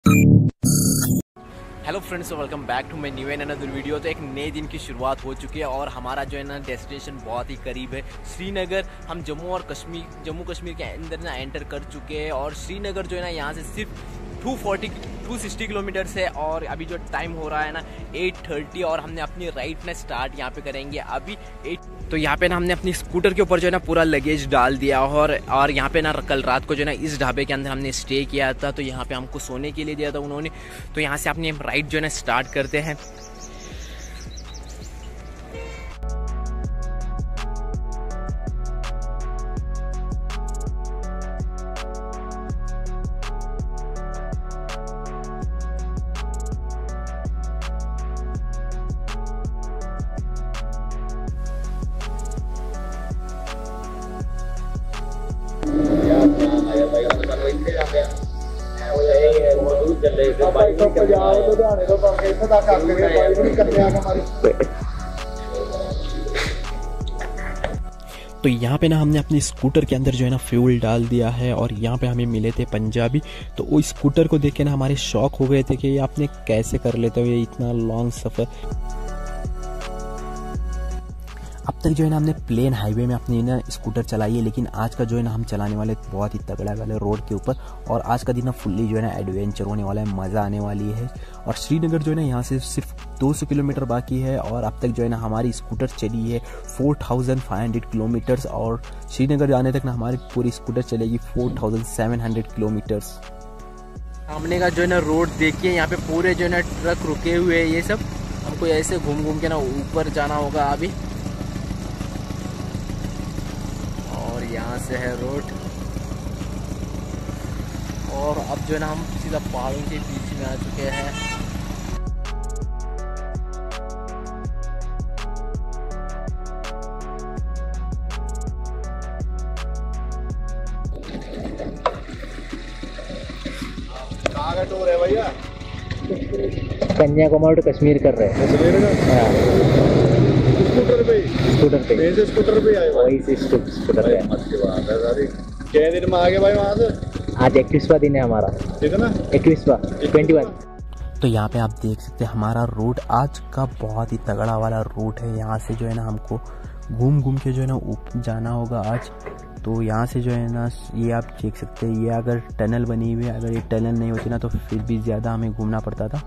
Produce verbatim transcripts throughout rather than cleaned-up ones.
Hello friends, welcome back to my new and another video. तो एक नए दिन की शुरुआत हो चुकी है और हमारा जो है ना डेस्टिनेशन बहुत ही करीब है, श्रीनगर। हम जम्मू और कश्मीर जम्मू कश्मीर के अंदर ना एंटर कर चुके हैं और श्रीनगर जो है ना यहाँ से सिर्फ two forty two sixty kilometre है और अभी जो टाइम हो रहा है ना एट थर्टी और हमने अपनी राइड ना स्टार्ट यहाँ पे करेंगे अभी एट। तो यहाँ पे ना हमने अपनी स्कूटर के ऊपर जो है ना पूरा लगेज डाल दिया और और यहाँ पे ना कल रात को जो है ना इस ढाबे के अंदर हमने स्टे किया था, तो यहाँ पे हमको सोने के लिए दिया था उन्होंने। तो यहाँ से अपनी राइड जो है ना स्टार्ट करते हैं। तो यहाँ पे ना हमने अपनी स्कूटर के अंदर जो है ना फ्यूल डाल दिया है और यहाँ पे हमें मिले थे पंजाबी। तो वो स्कूटर को देख के ना हमारे शौक हो गए थे कि ये आपने कैसे कर लेते हो ये इतना लॉन्ग सफ़र। अब तक जो है ना हमने प्लेन हाईवे में अपनी ना स्कूटर चलाई है, लेकिन आज का जो है ना हम चलाने वाले बहुत ही तगड़ा वाले रोड के ऊपर। और आज का दिन ना फुल्ली जो है ना एडवेंचर होने वाला है, मज़ा आने वाली है। और श्रीनगर जो है ना यहाँ से सिर्फ दो सौ किलोमीटर बाकी है और अब तक जो है ना हमारी स्कूटर चली है four thousand five hundred kilometres और श्रीनगर जाने तक ना हमारी पूरी स्कूटर चलेगी four thousand seven hundred kilometres. सामने का जो है ना रोड देखिए, यहाँ पे पूरे जो है ना ट्रक रुके हुए हैं। ये सब हमको ऐसे घूम घूम के ना ऊपर जाना होगा अभी। और यहाँ से है रोड और अब जो है ना हम सीधा पहाड़ों के बीच में आ चुके हैं। कहाँ का टूर है भैया? कन्याकुमारी टू कश्मीर कर रहे हैं। कश्मीर का? हाँ। स्कूटर पे? स्कूटर पे। मेन से स्कूटर पे आए भाई? वही से स्कूटर पे। अच्छी बात है सारी। कितने दिन में आ गए भाई वहाँ से? आज इक्कीसवां दिन है हमारा। कितना? इक्कीसवां ट्वेंटी वन। तो यहाँ पे आप देख सकते हैं हमारा रूट आज का बहुत ही तगड़ा वाला रूट है। यहाँ से जो है ना हमको घूम घूम के जो है ना ऊपर जाना होगा आज। तो यहाँ से जो है ना ये आप देख सकते हैं, ये अगर टनल बनी हुई है, अगर ये टनल नहीं होती ना तो फिर भी ज़्यादा हमें घूमना पड़ता था।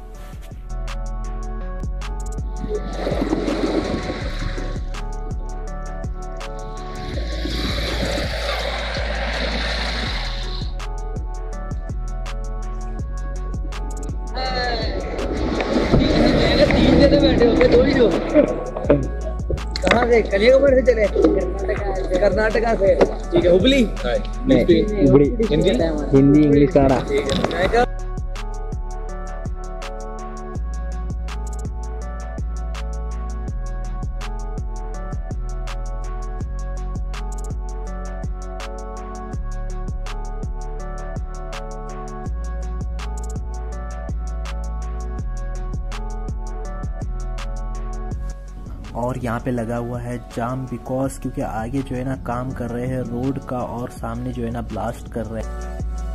कहाँ से? कन्याकुमारी से चले? कर्नाटका से। ठीक है। हुबली? नहीं, हुबली। हिंदी हिंदी इंग्लिश कन्नड़ा। और यहाँ पे लगा हुआ है जाम बिकॉज क्योंकि आगे जो है ना काम कर रहे हैं रोड का और सामने जो है ना ब्लास्ट कर रहे हैं।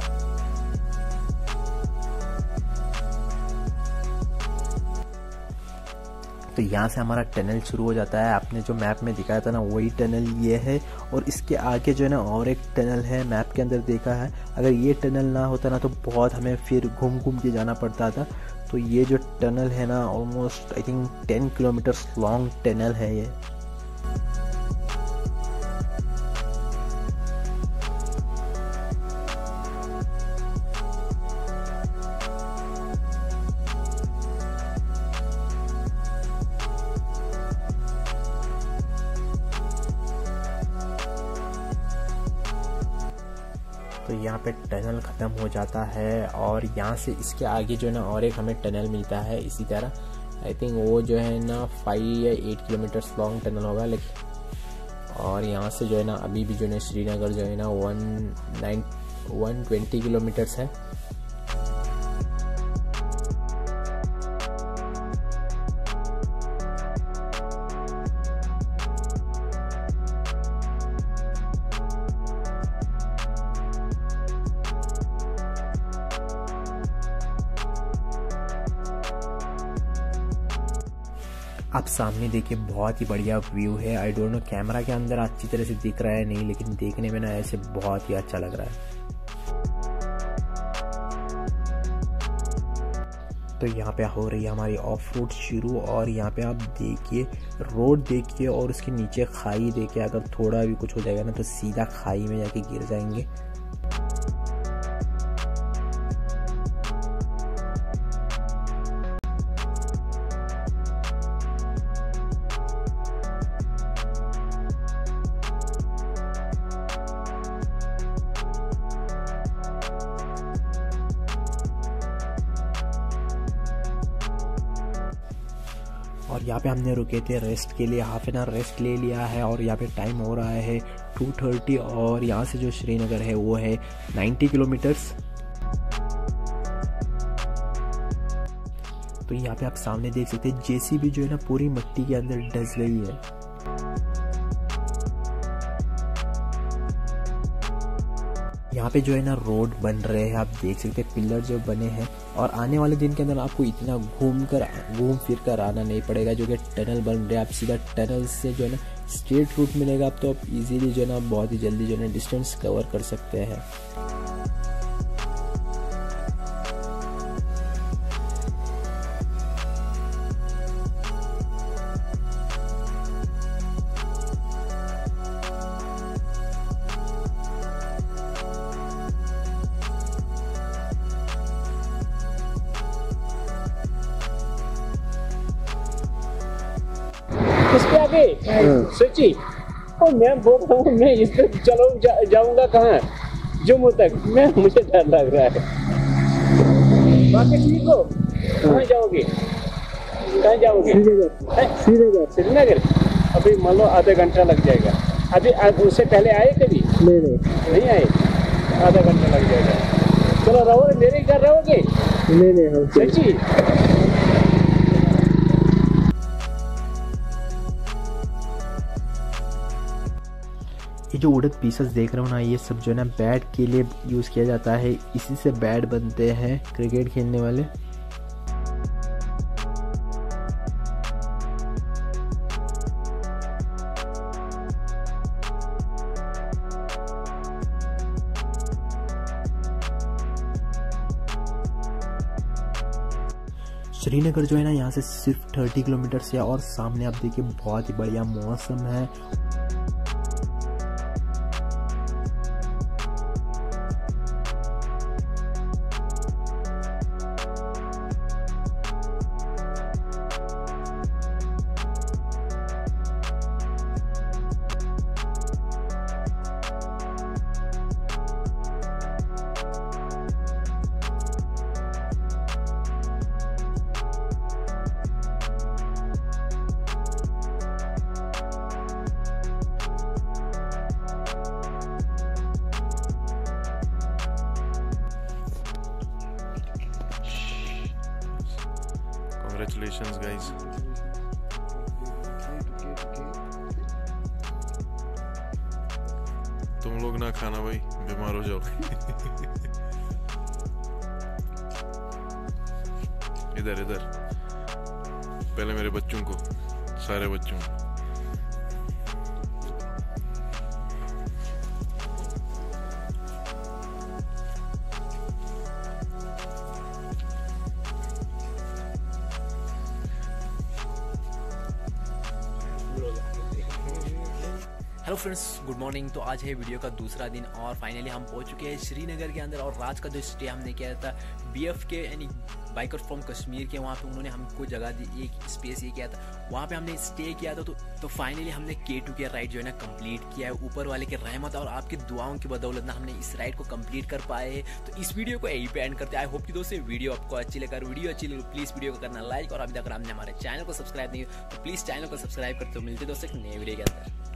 तो यहाँ से हमारा टनल शुरू हो जाता है। आपने जो मैप में दिखाया था ना वही टनल ये है और इसके आगे जो है ना और एक टनल है, मैप के अंदर देखा है। अगर ये टनल ना होता ना तो बहुत हमें फिर घूम घूम के जाना पड़ता था। तो ये जो टनल है ना almost I think ten kilometres long tunnel है ये। तो यहाँ पे टनल ख़त्म हो जाता है और यहाँ से इसके आगे जो है ना और एक हमें टनल मिलता है इसी तरह। आई थिंक वो जो है ना फाइव या एट किलोमीटर्स लॉन्ग टनल होगा लेकिन। और यहाँ से जो है ना अभी भी जो है ना श्रीनगर जो है ना one nine one twenty kilometres है। आप सामने देखिए बहुत ही बढ़िया व्यू है। आई डोंट नो कैमरा के अंदर अच्छी तरह से दिख रहा है नहीं, लेकिन देखने में ना ऐसे बहुत ही अच्छा लग रहा है। तो यहाँ पे हो रही है हमारी ऑफ रोड शुरू, और यहाँ पे आप देखिए रोड देखिए और उसके नीचे खाई देखिए। अगर थोड़ा भी कुछ हो जाएगा ना तो सीधा खाई में जाके गिर जाएंगे। और यहाँ पे हमने रुके थे रेस्ट के लिए, हाफ एन आवर रेस्ट ले लिया है। और यहाँ पे टाइम हो रहा है टू थर्टी, और यहाँ से जो श्रीनगर है वो है नाइन्टी किलोमीटर्स। तो यहाँ पे आप सामने देख सकते हैं जेसीबी जो है ना पूरी मिट्टी के अंदर डस गई है। यहाँ पे जो है ना रोड बन रहे हैं, आप देख सकते हैं पिलर जो बने हैं। और आने वाले दिन के अंदर आपको इतना घूम कर घूम फिर कर आना नहीं पड़ेगा, जो कि टनल बन रहे हैं। आप सीधा टनल से जो है ना स्ट्रेट रूट मिलेगा, आप तो आप इजीली जो है ना बहुत ही जल्दी जो है ना डिस्टेंस कवर कर सकते हैं। इसके आगे सच्ची और मैं बोल रहा हूँ मैं इस पर चलो जा, जाऊंगा कहाँ, जम्मू तक। मैं मुझे डर लग रहा है। बाकी ठीक हो, कहाँ जाओगे, कहाँ जाओगे? श्रीनगर। श्रीनगर अभी मान लो आधा घंटा लग जाएगा। अभी उससे पहले आए कभी? नहीं नहीं नहीं आए, आधा घंटा लग जाएगा। चलो रहोगे, मेरे घर रहोगे? नहीं नहीं सच्ची। ये जो वुडन पीसेस देख रहे हो ना, ये सब जो है ना बैट के लिए यूज़ किया जाता है। इसी से बैट बनते हैं क्रिकेट खेलने वाले। श्रीनगर जो है ना यहाँ से सिर्फ तीस किलोमीटर से, और सामने आप देखिए बहुत ही बढ़िया मौसम है। Congratulations guys. तुम लोग ना खाना भाई, बीमार हो जाओगे। इधर इधर पहले मेरे बच्चों को, सारे बच्चों को। Hello friends, good morning. तो आज है वीडियो का दूसरा दिन और फाइनली हम पहुंच चुके हैं श्रीनगर के अंदर। और रात का जो स्टे हमने किया था बीएफ के यानी बाइकर फ्रॉम कश्मीर के, वहाँ पे उन्होंने हमको जगह दी, एक स्पेस ये किया था, वहाँ पे हमने स्टे किया था। तो तो फाइनली हमने के टू के राइड जो है ना कंप्लीट किया है। ऊपर वाले के रहमत और आपकी दुआओं की बदौलत ना हमने इस राइड को कंप्लीट कर पाए हैं। तो इस वीडियो को यहीं पे एंड करते हैं। आई होप कि दोस्तों वीडियो आपको अच्छी लगा। वीडियो अच्छी लगी प्लीज़ वीडियो को करना लाइक, और अभी तक आपने हमारे चैनल को सब्सक्राइब नहीं तो प्लीज़ चैनल को सब्सक्राइब करते हो। मिलते दोस्तों एक नए वीडियो के अंदर।